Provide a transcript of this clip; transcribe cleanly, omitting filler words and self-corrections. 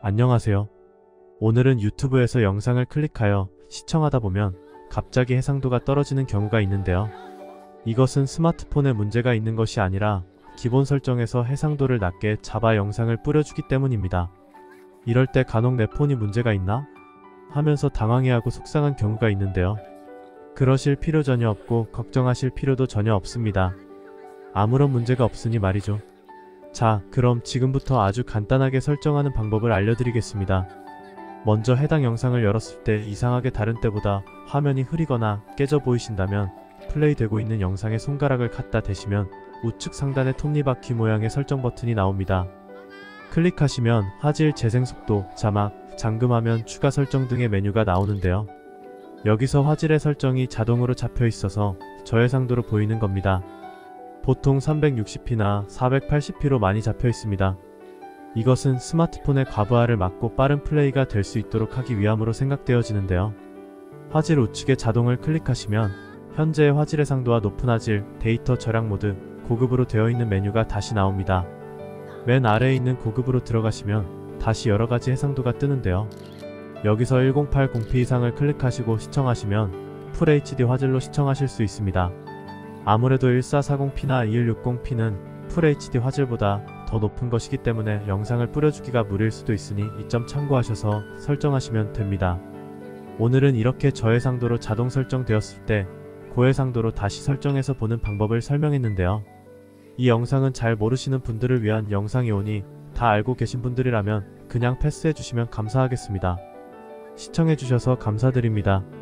안녕하세요. 오늘은 유튜브에서 영상을 클릭하여 시청하다 보면 갑자기 해상도가 떨어지는 경우가 있는데요. 이것은 스마트폰에 문제가 있는 것이 아니라 기본 설정에서 해상도를 낮게 잡아 영상을 뿌려주기 때문입니다. 이럴 때 간혹 내 폰이 문제가 있나? 하면서 당황해하고 속상한 경우가 있는데요. 그러실 필요 전혀 없고 걱정하실 필요도 전혀 없습니다. 아무런 문제가 없으니 말이죠. 자, 그럼 지금부터 아주 간단하게 설정하는 방법을 알려드리겠습니다. 먼저 해당 영상을 열었을 때 이상하게 다른 때보다 화면이 흐리거나 깨져 보이신다면 플레이되고 있는 영상에 손가락을 갖다 대시면 우측 상단에 톱니바퀴 모양의 설정 버튼이 나옵니다. 클릭하시면 화질, 재생속도, 자막, 잠금화면, 추가 설정 등의 메뉴가 나오는데요. 여기서 화질의 설정이 자동으로 잡혀 있어서 저해상도로 보이는 겁니다. 보통 360p나 480p로 많이 잡혀 있습니다. 이것은 스마트폰의 과부하를 막고 빠른 플레이가 될 수 있도록 하기 위함으로 생각되어지는데요. 화질 우측에 자동을 클릭하시면 현재의 화질 해상도와 높은 화질, 데이터 절약 모드, 고급으로 되어 있는 메뉴가 다시 나옵니다. 맨 아래에 있는 고급으로 들어가시면 다시 여러가지 해상도가 뜨는데요. 여기서 1080p 이상을 클릭하시고 시청하시면 FHD 화질로 시청하실 수 있습니다. 아무래도 1440p나 2160p는 FHD 화질보다 더 높은 것이기 때문에 영상을 뿌려주기가 무리일 수도 있으니 이 점 참고하셔서 설정하시면 됩니다. 오늘은 이렇게 저해상도로 자동 설정되었을 때 고해상도로 다시 설정해서 보는 방법을 설명했는데요. 이 영상은 잘 모르시는 분들을 위한 영상이 오니 다 알고 계신 분들이라면 그냥 패스해주시면 감사하겠습니다. 시청해주셔서 감사드립니다.